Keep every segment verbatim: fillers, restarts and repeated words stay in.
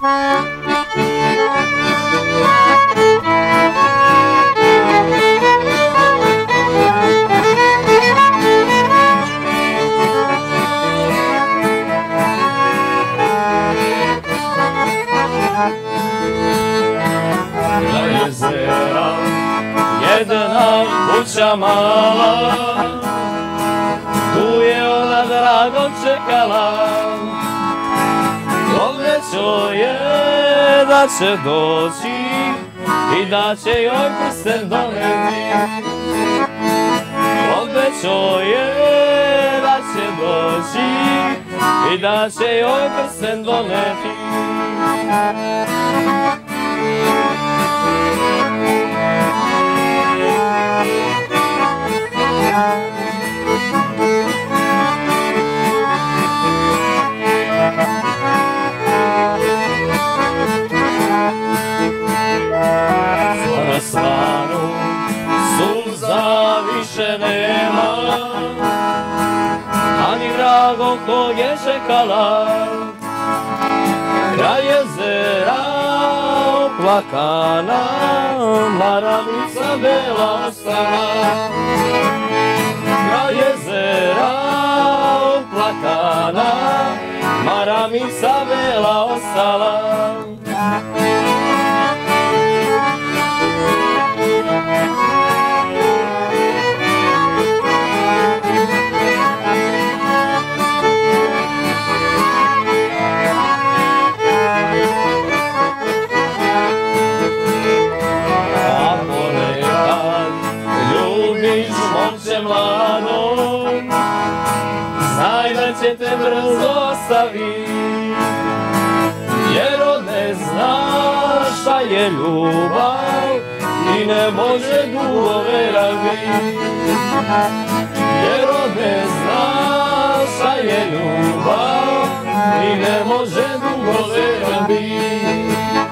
Jedna kuća mala, tu je ona drago čekala. Obećao je da će doći i da će joj prsten doneti. Obećao je da će doći i da će joj prsten doneti. Na slanu suza više nema, ani drago ko je čekala. Kraj jezera oplakana, maravica bela ostala. Kraj jezera oplakana, maravica bela ostala. Mladom, znaj da će te brzo ostaviti, jer on ne zna šta je ljubav i ne može dugo vera biti. Jer on ne zna šta je ljubav i ne može dugo vera biti.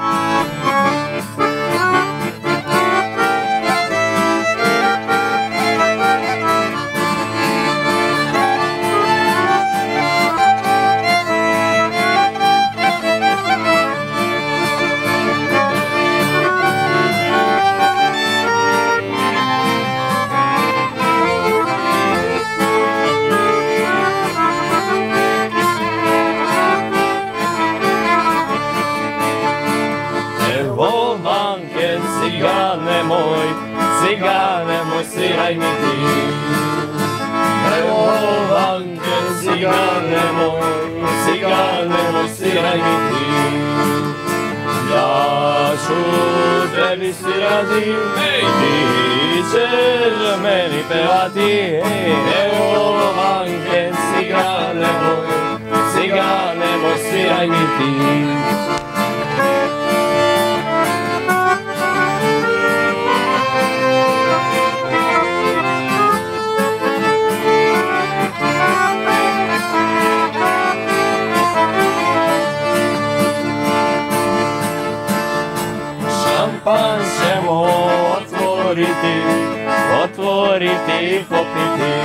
Cigane moj, cigane moj, sviraj mi ti. Evo vanke, cigane moj, cigane moj, sviraj mi ti. Ja ću tebi svirati, ti ćeš meni pevati. Evo vanke, cigane moj, cigane moj, sviraj mi ti. Šampan ćemo otvoriti, otvoriti i popiti.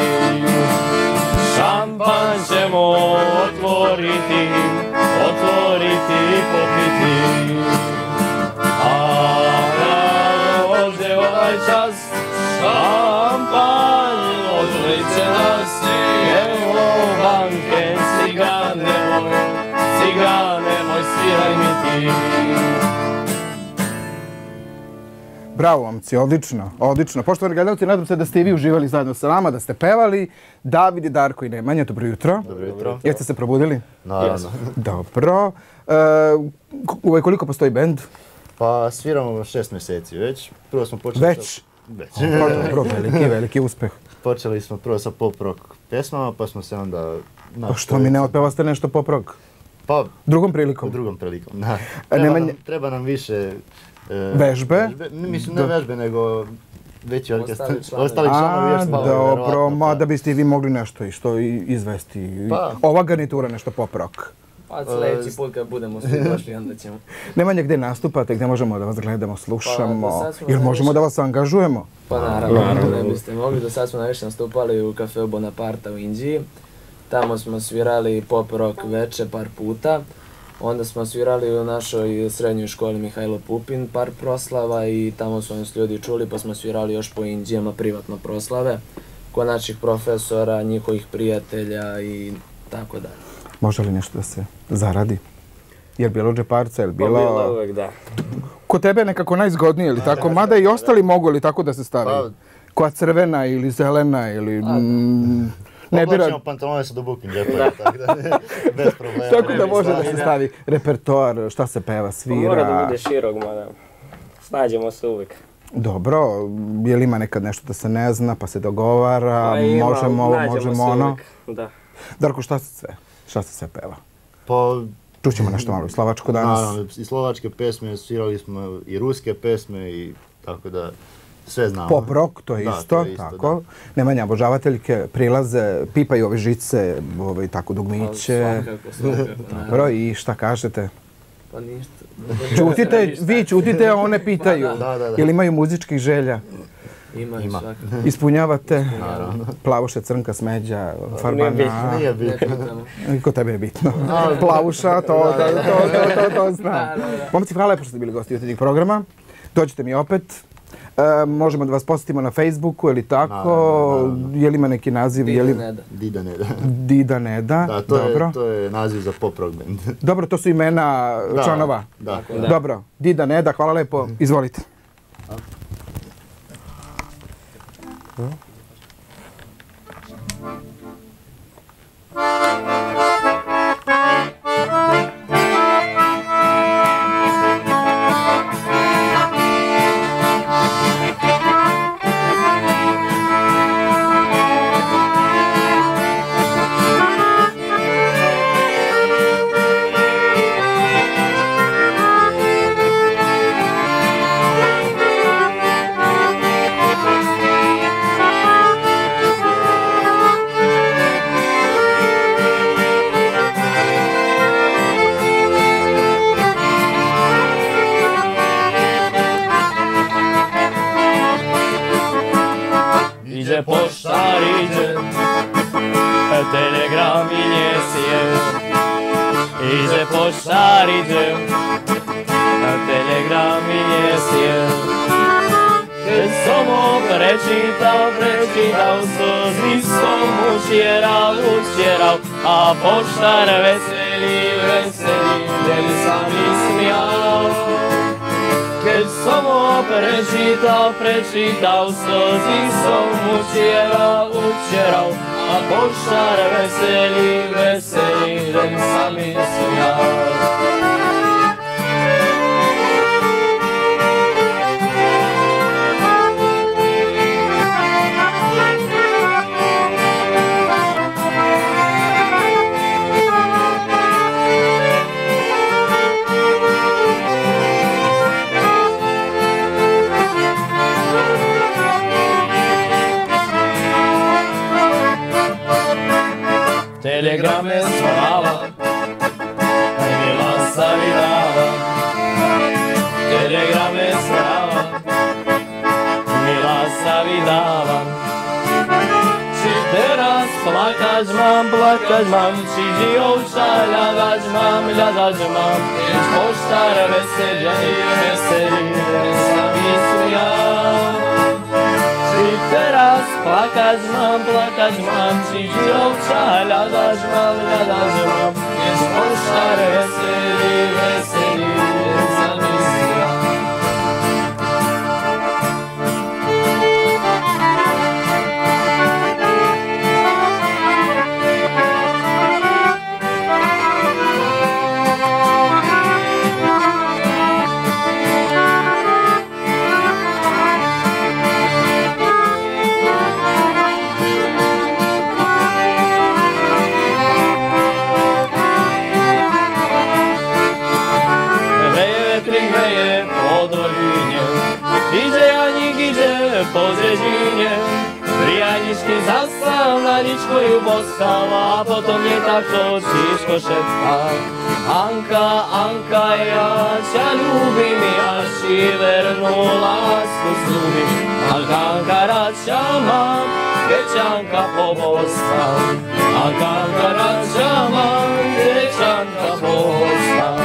Šampan ćemo otvoriti, otvoriti i popiti. A ovdje ovaj čas, šampan odliče nas. Evo banke, cigane moj, cigane moj, sviraj mi ti. Bravo, momci, odlično, odlično. Poštovani gledalci, nadam se da ste i vi uživali zajedno sa nama, da ste pevali. David i Darko i Nemanja, dobro jutro. Dobro jutro. Jeste se probudili? Naravno. Dobro. E, koliko postoji bend? Pa sviramo šest mjeseci već. Prvo smo počeli Već? Sa... Već. Pa dobro, veliki, veliki uspeh. Počeli smo prvo sa pop rock pjesmama, pa smo se onda... Pa što mi ne otpevaste nešto pop rock? Pa... Drugom prilikom? U drugom prilikom, da. Treba, Nemanja... nam, treba nam više... E, vežbe? vežbe? Mislim, ne vežbe, nego veći orkestar. Ostali članovi još spavaju. Dobro, ma da biste i vi mogli nešto i što izvesti. Pa. Ova garnitura nešto pop rock. Pa sljedeći put kad budemo svi došli, onda ćemo. Nemanja, gdje nastupate, gdje možemo da vas gledamo, slušamo, ili možemo da vas angažujemo? Pa naravno, ne biste mogli. Do sad smo najviše nastupali u kafeu Bonaparta u Inđiji. Tamo smo svirali pop rock veče par puta. Onda smo svirali u našoj srednjoj školi Mihajlo Pupin par proslava i tamo su nas ljudi čuli, pa smo svirali još po Indijama privatno proslave kod naših profesora, njihovih prijatelja i tako dalje. Može li nešto da se zaradi? Je li bilo džeparca, je li bilo... Pa bilo uvek, da. Kod tebe je nekako najzgodnije, ili tako? Mada i ostali mogu li tako da se stavi? Koja crvena ili zelena ili... Oblačimo pantalone sa dubokim džepovima, tako da bez problema. Tako da može da se stavi repertoar, šta se peva, svira. Mora da bude širok, mada snađemo se uvijek. Dobro, je li ima nekad nešto da se ne zna, pa se dogovara, možemo ovo, možemo ono? Da. Darko, šta se sve, šta se sve peva? Pa... Čućemo nešto malo i slovačko danas. Naravno, i slovačke pesme, svirali smo i ruske pesme i tako da... Sve znamo. Pop rock, to je da, isto, to je isto tako. Da. Nemanja obožavateljke prilaze, pipaju ove žice, ove, tako dugmiće. Svakako, svakako. Dobro, i šta kažete? Pa ništa. Čutite, vi čutite, a one pitaju. Da, da, da. Jel imaju muzičkih želja? Ima, Ima. svakako. Ispunjavate? Naravno. Plavuša, crnka, smeđa, farbana. Nije bitno. I kod tebe je bitno. Plavuša, to, to, to, to, to znam. Momci, hvala lepo što ste bili gosti jutarnjeg programa. Dođite mi opet. E, možemo da vas posjetimo na Facebooku ili tako, naravno, naravno. Je li ima neki naziv? Dida je li... Neda. Dida Neda. Dida Neda, Da, to, dobro. Je, to je naziv za pop rock band. Dobro, to su imena Da, članova. Da. Da. Dobro, Dida Neda, hvala lepo, izvolite. Idzie poštar, idzie, telegram i niesie. Idzie poštar, idzie, telegram i niesie. Keď som ho prečítal, prečítal, slzy som utieral, utieral, a poštar veselý, veselý, ten sa mi smial. Keď som ho prečítal, prečítal, slzy som utieral, utieral, a poštar veselý, veselý, ten sa mi smial. Telegrame spava, mila sa vydava. Telegrame spava, mila sa vydava. Či teraz plakať mám, plakať mám, či dievča hľadať mám, hľadať mám. Keď poštar veselý, veselý, sa mi smial. Či teraz plakať mám, plakať mám, či dievča hľadať mám, hľadať mám. Keď poštar veselý, veselý, sa mi smial. Idzie Janik, idzie po dziedzinie, Janiczki zastał, na liczku ju poskał, a potom nie tak to ciszko szeptał. Anka, Anka, ja cię lubim, ja ci vernu lásku slúbim. Anka, Anka, rád ťa mám, keď Anka poboskal. Anka, Anka, rád ťa mám, keď Anka poboskal.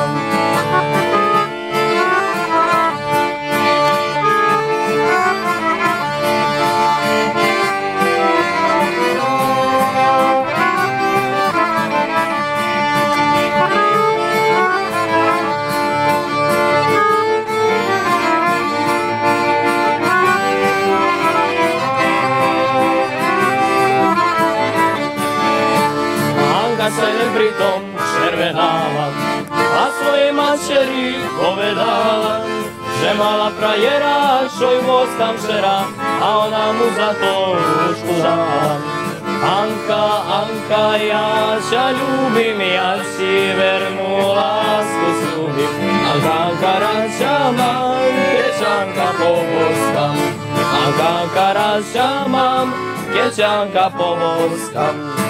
čeri povedala, že mala frajera, čo ju voz tam šera, a ona mu za to ručku dala. Anka, Anka, ja ťa ľúbim, ja si vernú lásku sľúbim. Anka, Anka, rád ťa mám, keď Anka poboskam. Anka, Anka, rád ťa mám, keď Anka poboskam.